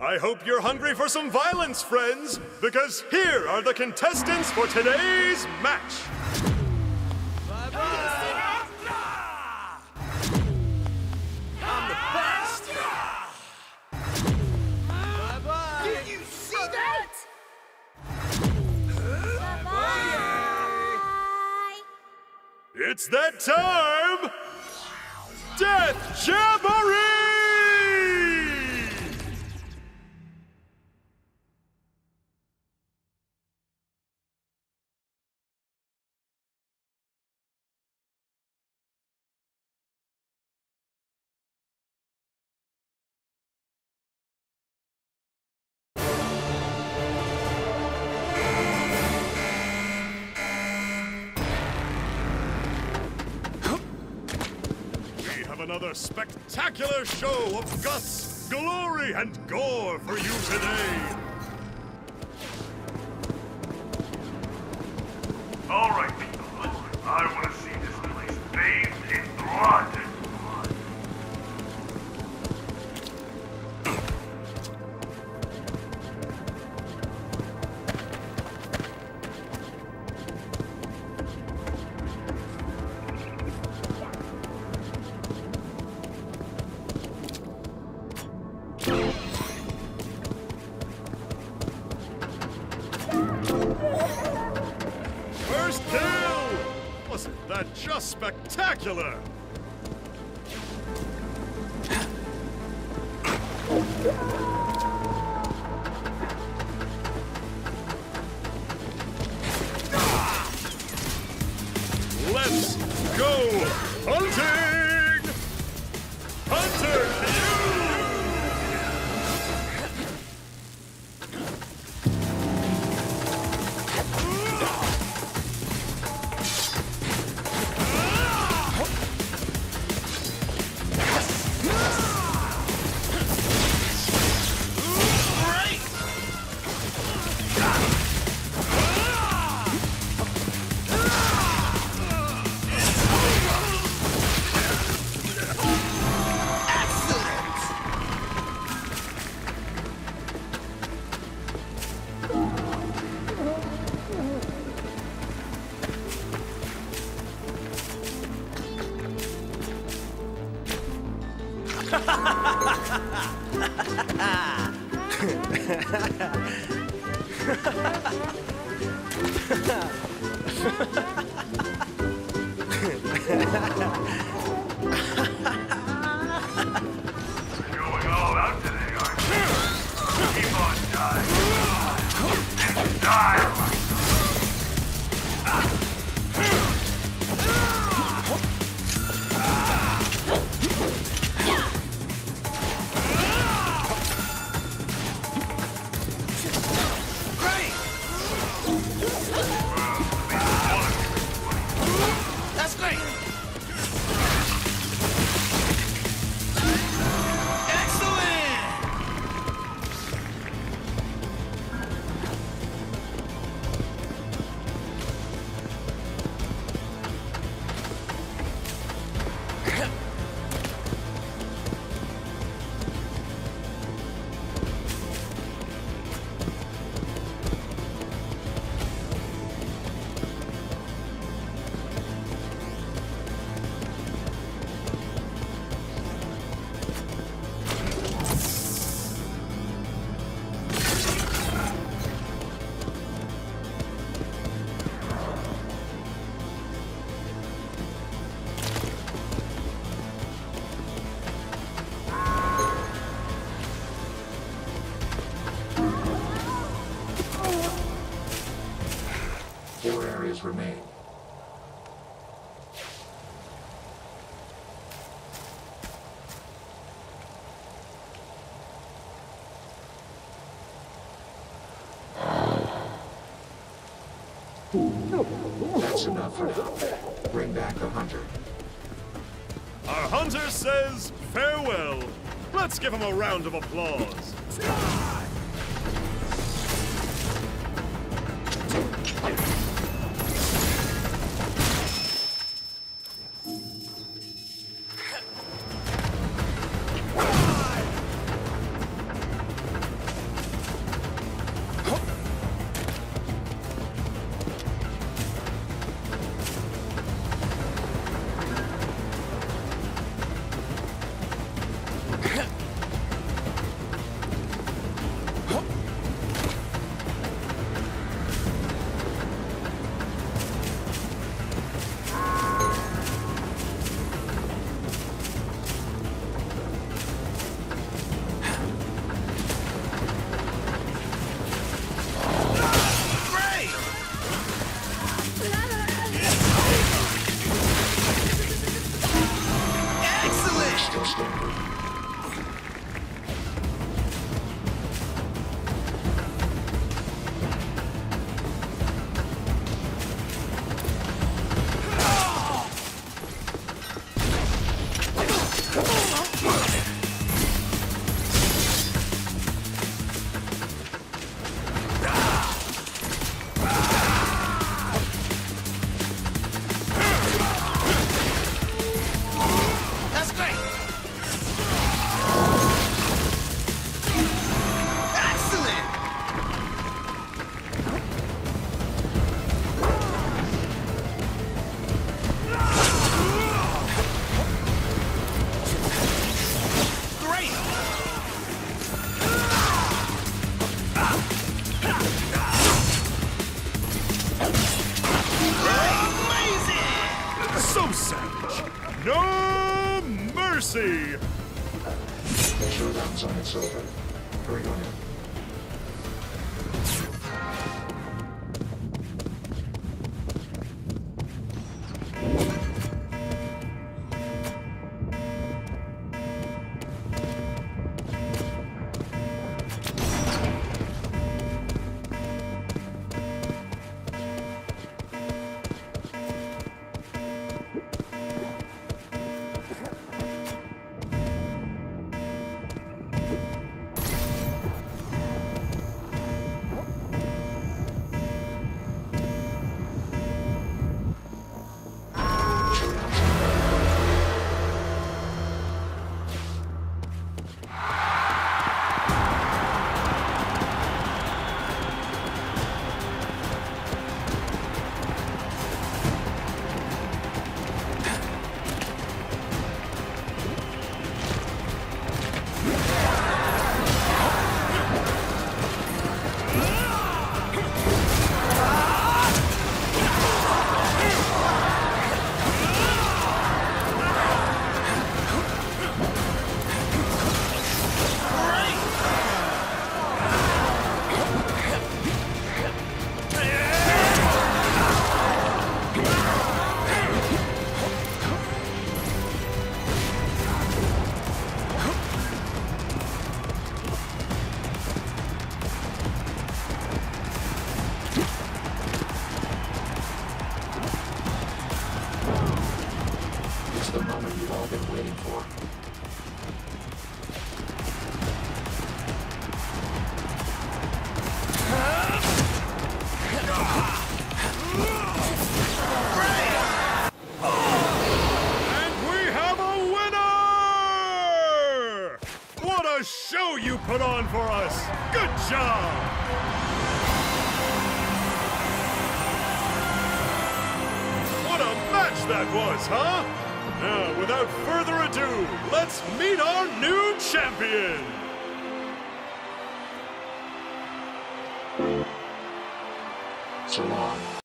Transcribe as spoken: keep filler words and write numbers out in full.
I hope you're hungry for some violence, friends, because here are the contestants for today's match. Bye-bye! I'm the best! Bye-bye! Did you see that? Bye-bye! It's that time! Death Jamboree! Another spectacular show of guts, glory, and gore for you today. All right, people. I want to see this place bathed in blood. First kill! Wasn't that just spectacular? Let's go hunting! Hunter kill! Going all out today, aren't you? Keep on dying. Die! That's great! Four areas remain. That's enough for now. Bring back the hunter. Our hunter says farewell. Let's give him a round of applause. see. The showdown's on its over. Bring on in. The moment you've all been waiting for. And we have a winner! What a show you put on for us! Good job! What a match that was, huh? Now, without further ado, let's meet our new champion! So long.